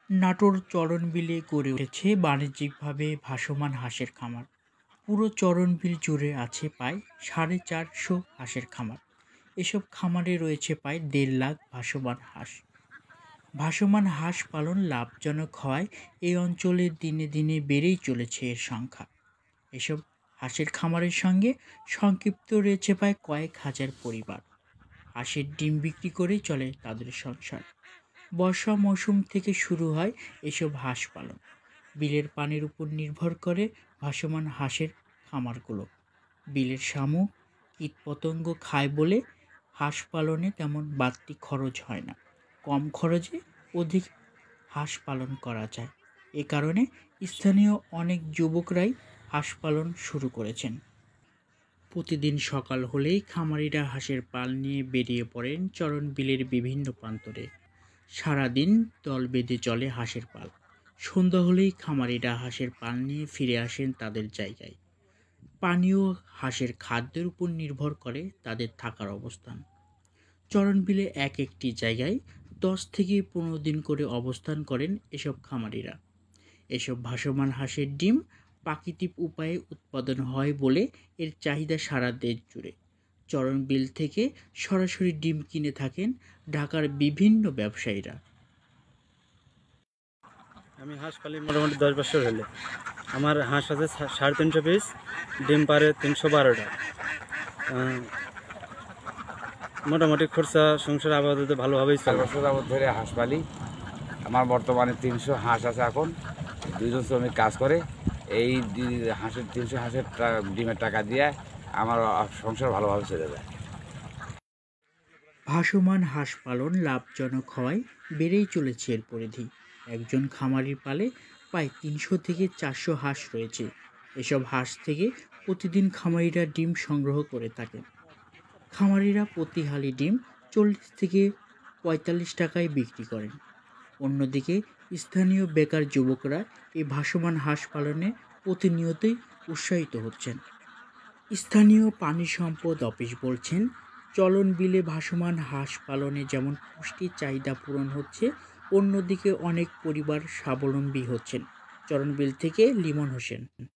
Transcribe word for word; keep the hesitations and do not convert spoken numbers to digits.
নাটোর চরণবিলে গড়ে উঠেছে বাণিজ্যিকভাবে ভাসমান হাঁসের খামার। পুরো চরণবিল জুড়ে আছে প্রায় সাড়ে চারশো হাঁসের খামার। এসব খামারে রয়েছে প্রায় দেড় লাখ ভাসমান হাঁস। ভাসমান হাঁস পালন লাভজনক হওয়ায় এই অঞ্চলে দিনে দিনে বেড়েই চলেছে এর সংখ্যা। এসব হাঁসের খামারের সঙ্গে সংক্ষিপ্ত রয়েছে প্রায় কয়েক হাজার পরিবার। হাঁসের ডিম বিক্রি করেই চলে তাদের সংসার। বর্ষা মৌসুম থেকে শুরু হয় এসব হাঁস পালন। বিলের পানির উপর নির্ভর করে ভাসমান হাঁসের খামারগুলো। বিলের শামুক কীটপতঙ্গ খায় বলে হাঁস পালনে তেমন বাড়তি খরচ হয় না। কম খরচে অধিক হাঁস পালন করা যায়। এ কারণে স্থানীয় অনেক যুবকরাই হাঁস পালন শুরু করেছেন। প্রতিদিন সকাল হলেই খামারিরা হাঁসের পাল নিয়ে বেরিয়ে পড়েন চরণ বিলের বিভিন্ন প্রান্তরে। সারাদিন দল বেঁধে চলে হাঁসের পাল। সন্ধ্যা হলেই খামারিরা হাঁসের পাল নিয়ে ফিরে আসেন তাদের জায়গায়। পানীয় হাঁসের খাদ্যের উপর নির্ভর করে তাদের থাকার অবস্থান। চরণবিলে এক একটি জায়গায় দশ থেকে পনেরো দিন করে অবস্থান করেন এসব খামারিরা। এসব ভাসমান হাঁসের ডিম প্রাকৃতিক উপায়ে উৎপাদন হয় বলে এর চাহিদা সারা দেশ জুড়ে। চরণবিল থেকে সরাসরি ডিম কিনে থাকেন ঢাকার বিভিন্ন ব্যবসায়ীরা। আমি হাঁস পালি মোটামুটি দশ বছর হলে। আমার হাঁস আছে সাড়ে তিনশো পিস, ডিম পারে তিনশো বারোটা। মোটামুটি খরচা সংসার আপাতত ভালোভাবেই চার বছর যাবত ধরে হাঁস পালি। আমার বর্তমানে তিনশো হাঁস আছে। এখন দুজন শ্রমিক কাজ করে। এই হাঁসের তিনশো হাঁসের ডিমের টাকা দিয়ে আমার সংসার ভালোভাবে চলে যায়। ভাসমান হাঁস পালন লাভজনক হওয়ায় বেড়েই চলেছে এর পরিধি। একজন খামারির পালে প্রায় তিনশো থেকে চারশো হাঁস রয়েছে। এসব হাঁস থেকে প্রতিদিন খামারিরা ডিম সংগ্রহ করে থাকেন। খামারিরা প্রতি হালি ডিম চল্লিশ থেকে পঁয়তাল্লিশ টাকায় বিক্রি করেন। অন্যদিকে স্থানীয় বেকার যুবকরা এই ভাসমান হাঁস পালনে প্রতিনিয়তই উৎসাহিত হচ্ছেন। স্থানীয় পানি সম্পদ অফিস বলছেন, চলন বিলে ভাসমান হাঁস পালনে যেমন পুষ্টির চাহিদা পূরণ হচ্ছে, অন্যদিকে অনেক পরিবার স্বাবলম্বী হচ্ছেন। চরণবিল থেকে লিমন হোসেন।